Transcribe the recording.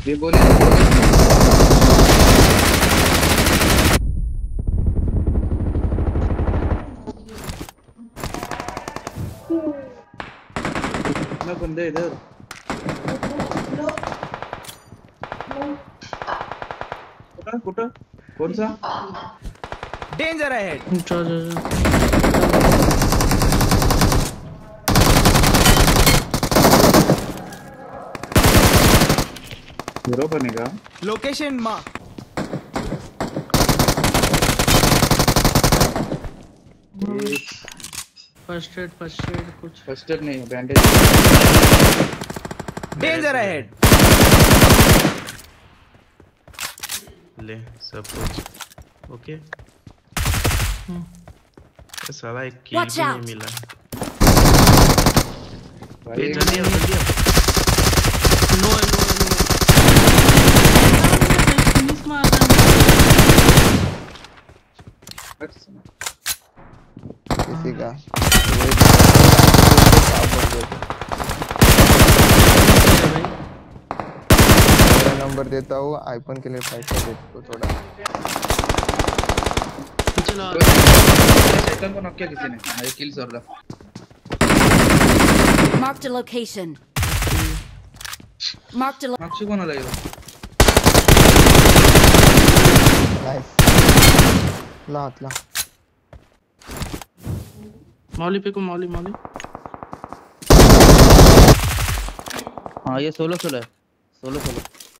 ये बोले ना बंदे इधर कुटा कौन सा डेंजर अहेड। हीरो बनेगा लोकेशन माँ फर्स्ट एड कुछ फर्स्ट एड नहीं बैंडेज डेंजर अहेड। ले सब कुछ ओके। साला एक किल Watch भी नहीं out. मिला। भाई ये जल्दी आओ जल्दी आओ। नो फिनिश मार किसी का मेरा नंबर देता हूँ आईफोन के लिए पैसा दे तो थोड़ा चलो सेकंड को नॉक किया किसी ने मेरे किल्स और रहा Marked a location. Marked a marks को ना लगेगा नाइस ला मौली पे को मौली हाँ ये सोलो है सोलो